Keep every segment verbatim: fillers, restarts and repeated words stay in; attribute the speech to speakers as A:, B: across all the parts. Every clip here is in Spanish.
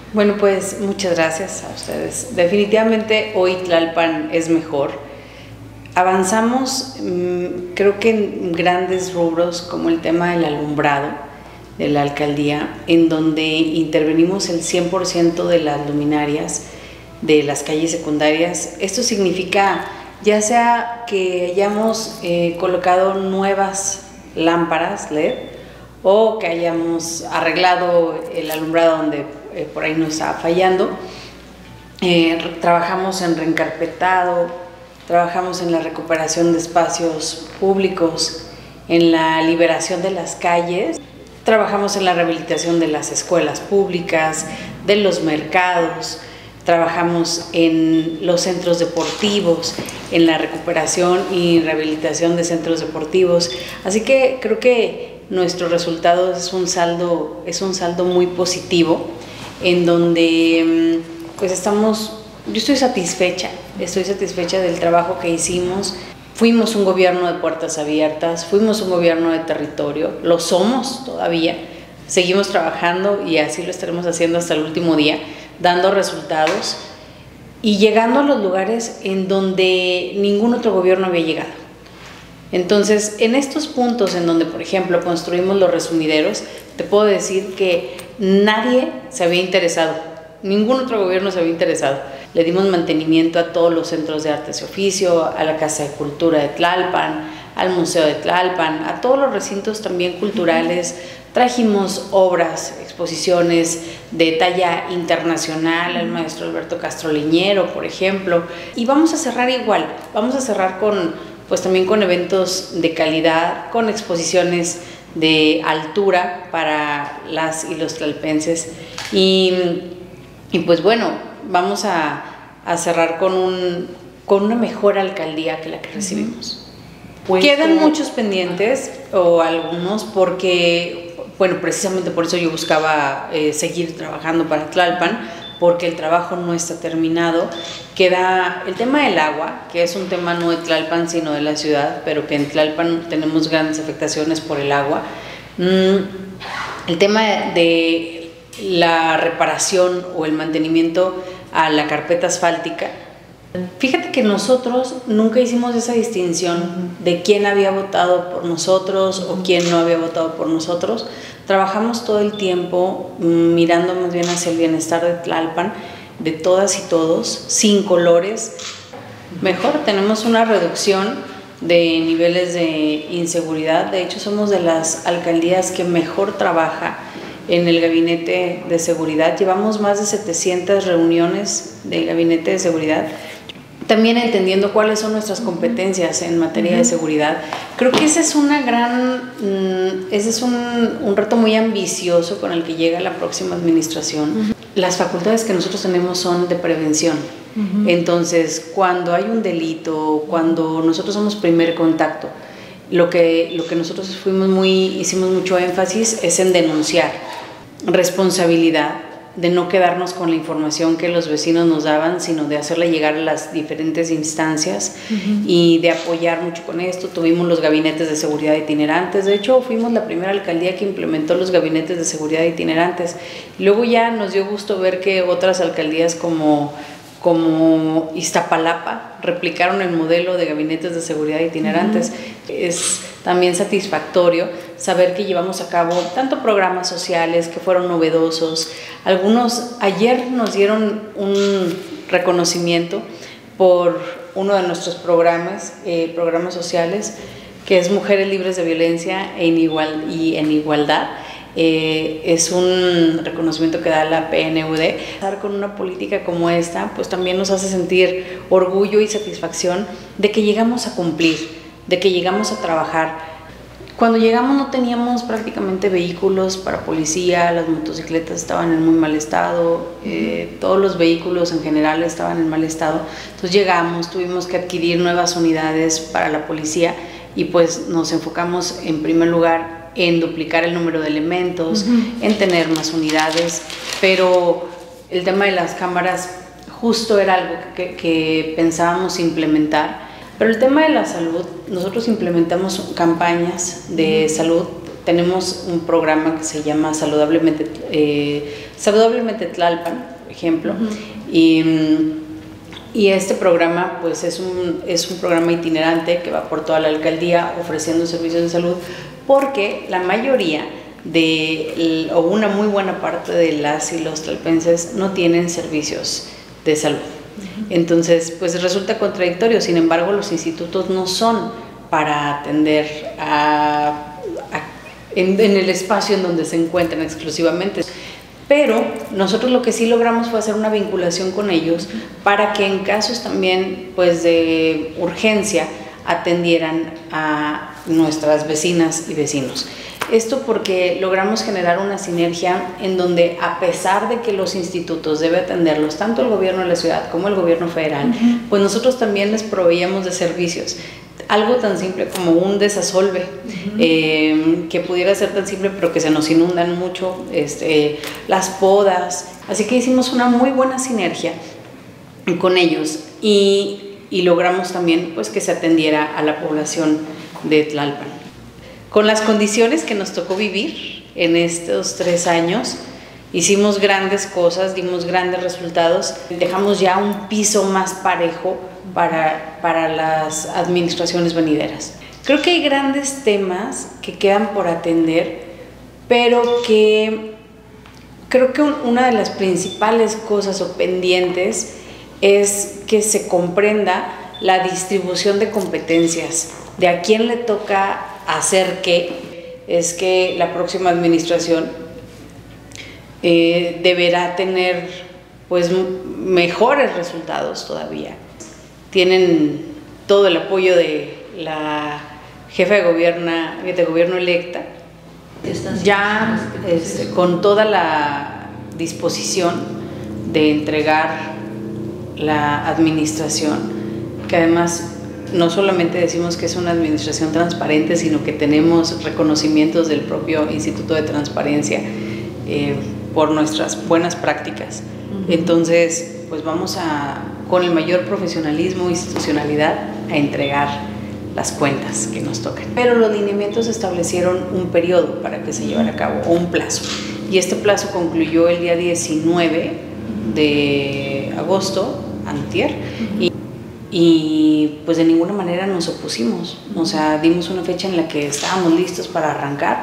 A: Bueno, pues muchas gracias a ustedes. Definitivamente hoy Tlalpan es mejor. Avanzamos, mmm, creo que en grandes rubros como el tema del alumbrado de la alcaldía, en donde intervenimos el cien por ciento de las luminarias de las calles secundarias. Esto significa ya sea que hayamos eh, colocado nuevas lámparas L E D o que hayamos arreglado el alumbrado donde eh, por ahí nos estaba fallando. Eh, trabajamos en reencarpetado, trabajamos en la recuperación de espacios públicos, en la liberación de las calles, trabajamos en la rehabilitación de las escuelas públicas, de los mercados, trabajamos en los centros deportivos, en la recuperación y rehabilitación de centros deportivos. Así que creo que nuestro resultado es un saldo, es un saldo muy positivo, en donde pues estamos, yo estoy satisfecha, estoy satisfecha del trabajo que hicimos. Fuimos un gobierno de puertas abiertas, fuimos un gobierno de territorio, lo somos todavía, seguimos trabajando y así lo estaremos haciendo hasta el último día, dando resultados y llegando a los lugares en donde ningún otro gobierno había llegado. Entonces, en estos puntos en donde, por ejemplo, construimos los resumideros, te puedo decir que nadie se había interesado, ningún otro gobierno se había interesado. Le dimos mantenimiento a todos los centros de artes y oficio, a la Casa de Cultura de Tlalpan, al Museo de Tlalpan, a todos los recintos también culturales. Trajimos obras, exposiciones de talla internacional, al maestro Alberto Castro Leñero, por ejemplo, y vamos a cerrar igual, vamos a cerrar con, pues también con eventos de calidad, con exposiciones de altura para las y los tlalpenses, y, y pues bueno, vamos a, a cerrar con, un, con una mejor alcaldía que la que recibimos. Pues quedan muchos pendientes, o algunos, porque bueno, precisamente por eso yo buscaba eh, seguir trabajando para Tlalpan, porque el trabajo no está terminado. Queda el tema del agua, que es un tema no de Tlalpan, sino de la ciudad, pero que en Tlalpan tenemos grandes afectaciones por el agua. Mm, el tema de la reparación o el mantenimiento a la carpeta asfáltica. Fíjate que nosotros nunca hicimos esa distinción de quién había votado por nosotros o quién no había votado por nosotros. Trabajamos todo el tiempo mirando más bien hacia el bienestar de Tlalpan, de todas y todos, sin colores. Mejor, tenemos una reducción de niveles de inseguridad. De hecho, somos de las alcaldías que mejor trabaja en el gabinete de seguridad. Llevamos más de setecientas reuniones del gabinete de seguridad, también entendiendo cuáles son nuestras competencias en materia de seguridad. Creo que ese es una gran, ese es un, un reto muy ambicioso con el que llega la próxima administración. Uh-huh. Las facultades que nosotros tenemos son de prevención. Uh-huh. Entonces, cuando hay un delito, cuando nosotros somos primer contacto, lo que, lo que nosotros fuimos muy, hicimos mucho énfasis es en denunciar, responsabilidad, de no quedarnos con la información que los vecinos nos daban, sino de hacerla llegar a las diferentes instancias. Uh-huh. Y de apoyar mucho con esto. Tuvimos los gabinetes de seguridad itinerantes. De hecho, fuimos la primera alcaldía que implementó los gabinetes de seguridad itinerantes. Luego ya nos dio gusto ver que otras alcaldías como, como Iztapalapa replicaron el modelo de gabinetes de seguridad itinerantes. Uh-huh. Es también satisfactorio saber que llevamos a cabo tanto programas sociales que fueron novedosos. Algunos, ayer nos dieron un reconocimiento por uno de nuestros programas, eh, programas sociales, que es Mujeres Libres de Violencia e Inigual, y en Igualdad. Eh, es un reconocimiento que da la P N U D. Estar con una política como esta, pues también nos hace sentir orgullo y satisfacción de que llegamos a cumplir, de que llegamos a trabajar. Cuando llegamos no teníamos prácticamente vehículos para policía, las motocicletas estaban en muy mal estado, eh, todos los vehículos en general estaban en mal estado. Entonces llegamos, tuvimos que adquirir nuevas unidades para la policía y pues nos enfocamos en primer lugar en duplicar el número de elementos, uh-huh. en tener más unidades, pero el tema de las cámaras justo era algo que, que pensábamos implementar. Pero el tema de la salud, nosotros implementamos campañas de salud tenemos un programa que se llama Saludablemente, eh, Saludablemente Tlalpan, por ejemplo, uh-huh. y, y este programa pues es un, es un programa itinerante que va por toda la alcaldía ofreciendo servicios de salud, porque la mayoría de, o una muy buena parte de las y los tlalpenses no tienen servicios de salud. Uh-huh. Entonces, pues resulta contradictorio. Sin embargo, los institutos no son para atender a, a, en, en el espacio en donde se encuentran exclusivamente. Pero nosotros lo que sí logramos fue hacer una vinculación con ellos para que en casos también pues, de urgencia atendieran a nuestras vecinas y vecinos. Esto porque logramos generar una sinergia en donde, a pesar de que los institutos debe atenderlos tanto el gobierno de la ciudad como el gobierno federal, uh-huh. pues nosotros también les proveíamos de servicios. Algo tan simple como un desasolve, uh-huh. eh, que pudiera ser tan simple pero que se nos inundan mucho, este, las podas. Así que hicimos una muy buena sinergia con ellos y, y logramos también pues, que se atendiera a la población de Tlalpan. Con las condiciones que nos tocó vivir en estos tres años, hicimos grandes cosas, dimos grandes resultados, dejamos ya un piso más parejo para, para las administraciones venideras. Creo que hay grandes temas que quedan por atender, pero que creo que una de las principales cosas o pendientes es que se comprenda la distribución de competencias, de a quién le toca hacer qué. Es que la próxima administración eh, deberá tener pues mejores resultados todavía. Tienen todo el apoyo de la jefa de gobierno, de gobierno electa, ya este, con toda la disposición de entregar la administración, que además no solamente decimos que es una administración transparente, sino que tenemos reconocimientos del propio Instituto de Transparencia eh, por nuestras buenas prácticas. Uh-huh. Entonces, pues vamos a, con el mayor profesionalismo e institucionalidad, a entregar las cuentas que nos tocan. Pero los lineamientos establecieron un periodo para que se llevara a cabo, o un plazo. Y este plazo concluyó el día diecinueve de agosto, antier, uh-huh. y y pues de ninguna manera nos opusimos, o sea, dimos una fecha en la que estábamos listos para arrancar.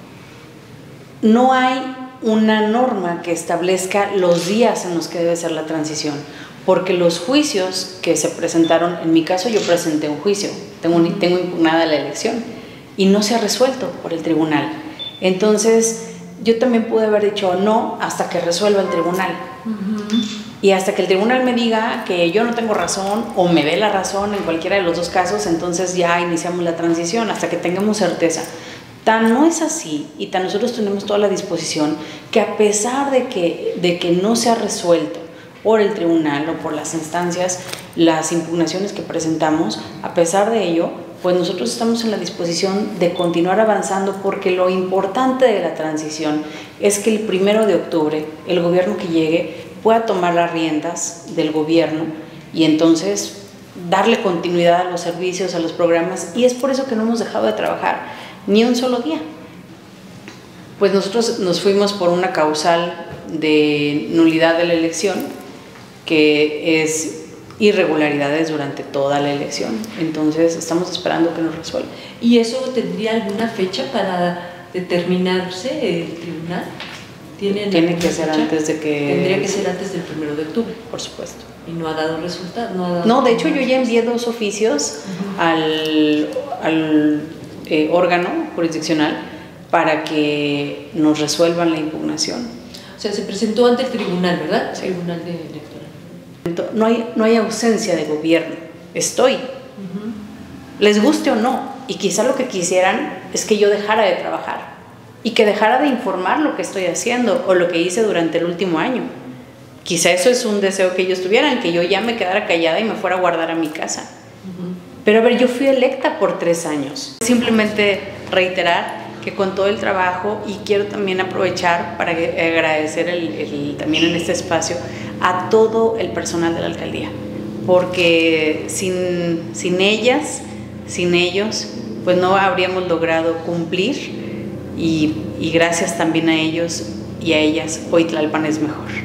A: No hay una norma que establezca los días en los que debe ser la transición, porque los juicios que se presentaron, en mi caso yo presenté un juicio, tengo, un, tengo impugnada la elección y no se ha resuelto por el tribunal. Entonces yo también pude haber dicho no hasta que resuelva el tribunal. Uh-huh. Y hasta que el tribunal me diga que yo no tengo razón o me dé la razón en cualquiera de los dos casos, entonces ya iniciamos la transición hasta que tengamos certeza. Tan no es así y tan nosotros tenemos toda la disposición que, a pesar de que, de que no se ha resuelto por el tribunal o por las instancias las impugnaciones que presentamos, a pesar de ello, pues nosotros estamos en la disposición de continuar avanzando, porque lo importante de la transición es que el primero de octubre el gobierno que llegue pueda tomar las riendas del gobierno y entonces darle continuidad a los servicios, a los programas, y es por eso que no hemos dejado de trabajar ni un solo día. Pues nosotros nos fuimos por una causal de nulidad de la elección, que es irregularidades durante toda la elección, entonces estamos esperando que nos resuelva.
B: ¿Y eso tendría alguna fecha para determinarse el tribunal?
A: Tiene que ser antes de que...
B: Tendría que ser antes del primero de octubre.
A: Por supuesto.
B: ¿Y no ha dado resultado? No, ha dado
A: no de hecho yo ya envié dos oficios uh-huh. al, al eh, órgano jurisdiccional para que nos resuelvan la impugnación.
B: O sea, se presentó ante el tribunal, ¿verdad?
A: Sí.
B: Tribunal de electoral.
A: No hay, no hay ausencia de gobierno. Estoy. Uh-huh. Les guste o no. Y quizá lo que quisieran es que yo dejara de trabajar y que dejara de informar lo que estoy haciendo o lo que hice durante el último año. Quizá eso es un deseo que ellos tuvieran, que yo ya me quedara callada y me fuera a guardar a mi casa. Uh-huh. Pero a ver, yo fui electa por tres años. Simplemente reiterar que con todo el trabajo, y quiero también aprovechar para agradecer el, el, también en este espacio a todo el personal de la alcaldía, porque sin, sin ellas, sin ellos, pues no habríamos logrado cumplir y, y gracias también a ellos y a ellas, hoy Tlalpan es mejor.